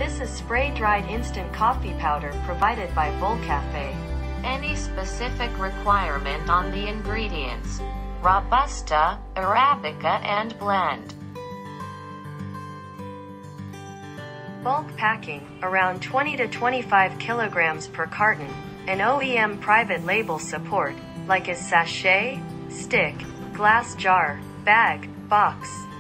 This is spray-dried instant coffee powder provided by Volcafe. Any specific requirement on the ingredients? Robusta, Arabica and blend. Bulk packing, around 20 to 25 kilograms per carton. An OEM private label support, like is sachet, stick, glass jar, bag, box.